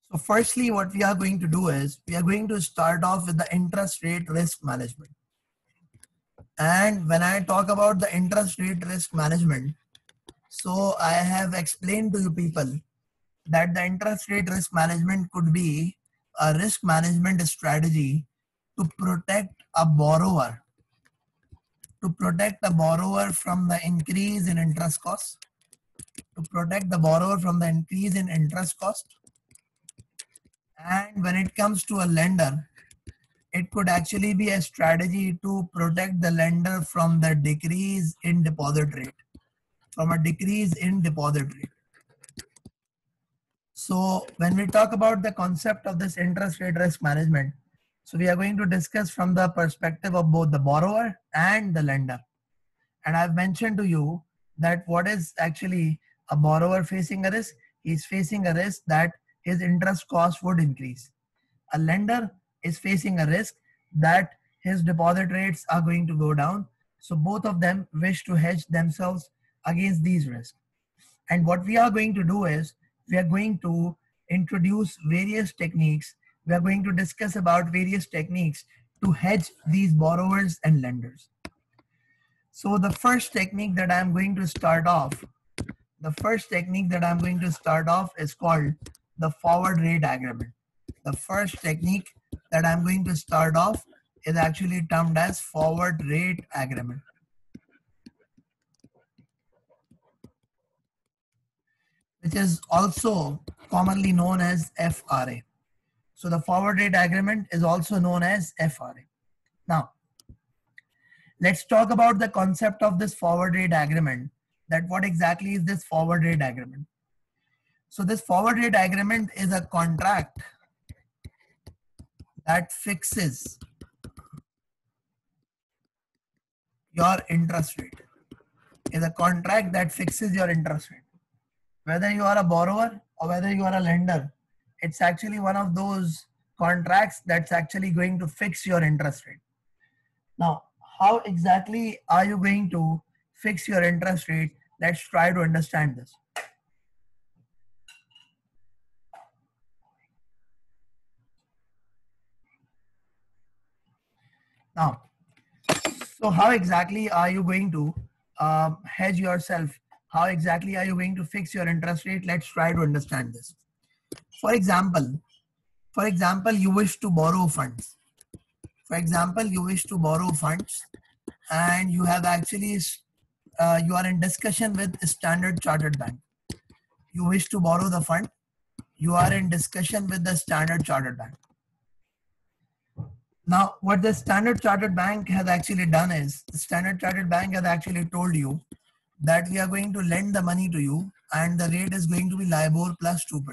So firstly, what we are going to do is we are going to start off with the interest rate risk management. And when I talk about the interest rate risk management, so I have explained to you people that the interest rate risk management could be a risk management strategy to protect a borrower, from the increase in interest cost, And when it comes to a lender, it could actually be a strategy to protect the lender from the decrease in deposit rate, So when we talk about the concept of this interest rate risk management, so we are going to discuss from the perspective of both the borrower and the lender. And I've mentioned to you that what is actually a borrower facing a risk? He's facing a risk that his interest cost would increase. A lender is facing a risk that his deposit rates are going to go down. So both of them wish to hedge themselves against these risks. And what we are going to do is we are going to introduce various techniques. We are going to discuss about various techniques to hedge these borrowers and lenders. So the first technique that I'm going to start off, is called the forward rate agreement. The first technique that I'm going to start off is actually termed as forward rate agreement, which is also commonly known as FRA. So the forward rate agreement is also known as FRA. Now, let's talk about the concept of this forward rate agreement, that what exactly is this forward rate agreement. So this forward rate agreement is a contract that fixes your interest rate. Whether you are a borrower or whether you are a lender, it's actually one of those contracts that's actually going to fix your interest rate. Now, how exactly are you going to fix your interest rate? Let's try to understand this. Now, so how exactly are you going to hedge yourself? How exactly are you going to fix your interest rate? Let's try to understand this. For example, you wish to borrow funds. And you have actually, you are in discussion with Standard Chartered Bank. You wish to borrow the fund. You are in discussion with the Standard Chartered Bank. Now, what the Standard Chartered Bank has actually done is, the Standard Chartered Bank has actually told you that we are going to lend the money to you and the rate is going to be LIBOR plus 2%.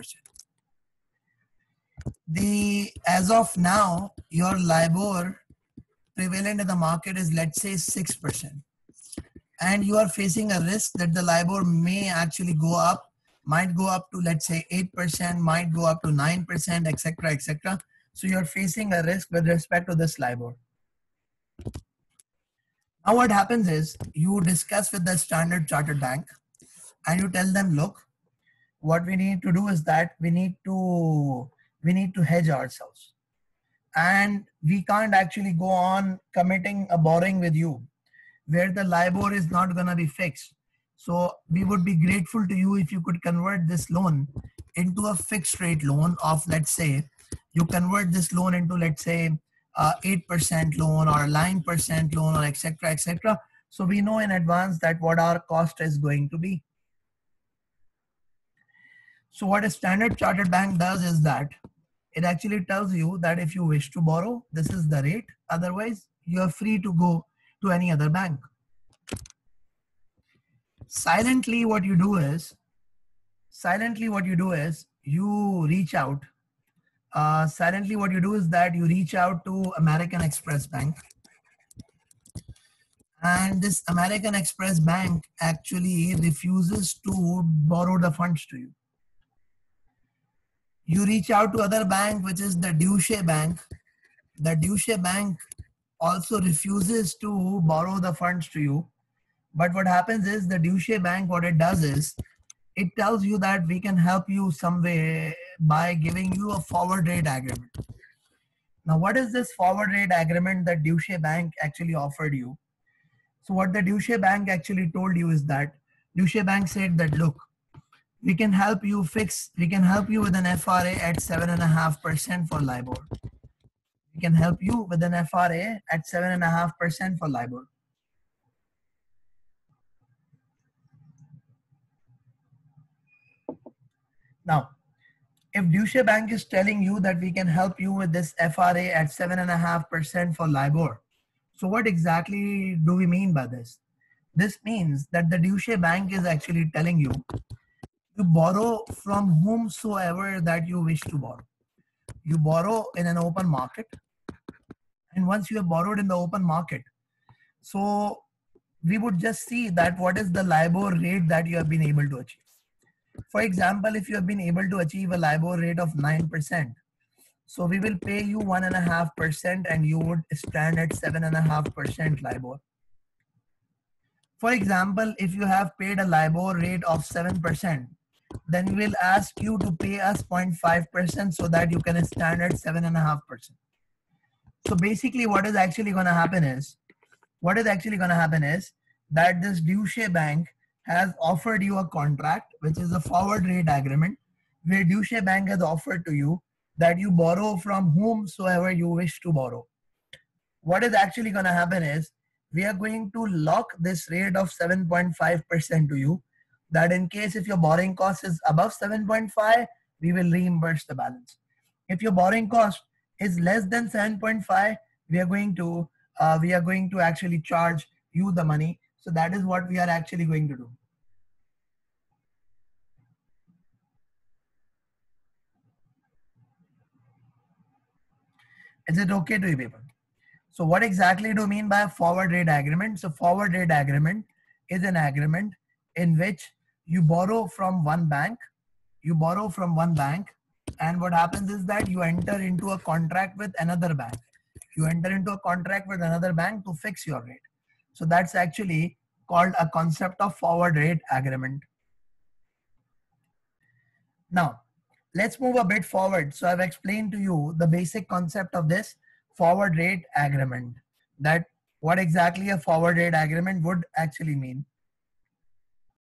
As of now, your LIBOR prevalent in the market is, let's say, 6%. And you are facing a risk that the LIBOR may actually go up, might go up to, let's say, 8%, might go up to 9%, etc., etc. So you're facing a risk with respect to this LIBOR. Now what happens is you discuss with the Standard Chartered Bank and you tell them, look, what we need to do is that we need to hedge ourselves. And we can't actually go on committing a borrowing with you where the LIBOR is not going to be fixed. So we would be grateful to you if you could convert this loan into a fixed rate loan of, let's say, you convert this loan into, let's say, 8% loan or 9% loan or etc., etc. So we know in advance that what our cost is going to be. So what a Standard Chartered Bank does is that it actually tells you that if you wish to borrow, this is the rate. Otherwise, you are free to go to any other bank. Silently, what you do is you reach out. Silently, what you do is that you reach out to American Express Bank. And this American Express Bank actually refuses to borrow the funds to you. You reach out to other bank, which is the Deutsche Bank. The Deutsche Bank also refuses to borrow the funds to you. But what happens is the Deutsche Bank, what it does is, it tells you that we can help you some way by giving you a forward rate agreement. Now, what is this forward rate agreement that Deutsche Bank actually offered you? So what the Deutsche Bank actually told you is that Deutsche Bank said that, look, we can help you with an FRA at 7.5% for LIBOR. We can help you with an FRA at 7.5% for LIBOR. Now, if Deutsche Bank is telling you that we can help you with this FRA at 7.5% for LIBOR, so what exactly do we mean by this? This means that the Deutsche Bank is actually telling you to borrow from whomsoever that you wish to borrow. You borrow in an open market, and once you have borrowed in the open market, so we would just see that what is the LIBOR rate that you have been able to achieve. For example, if you have been able to achieve a LIBOR rate of 9%, so we will pay you 1.5% and you would stand at 7.5% LIBOR. For example, if you have paid a LIBOR rate of 7%, then we will ask you to pay us 0.5% so that you can stand at 7.5%. So basically what is actually going to happen is, that this Deutsche Bank has offered you a contract, which is a forward rate agreement, where Deutsche Bank has offered to you that you borrow from whomsoever you wish to borrow. What is actually going to happen is, we are going to lock this rate of 7.5% to you, that in case if your borrowing cost is above 7.5, we will reimburse the balance. If your borrowing cost is less than 7.5, we are going to actually charge you the money. So that is what we are actually going to do. Is it okay to you people? So what exactly do you mean by a forward rate agreement? So forward rate agreement is an agreement in which you borrow from one bank, and what happens is that you enter into a contract with another bank. You enter into a contract with another bank to fix your rate. So that's actually called a concept of forward rate agreement. Now, let's move a bit forward. So I've explained to you the basic concept of this forward rate agreement, that what exactly a forward rate agreement would actually mean.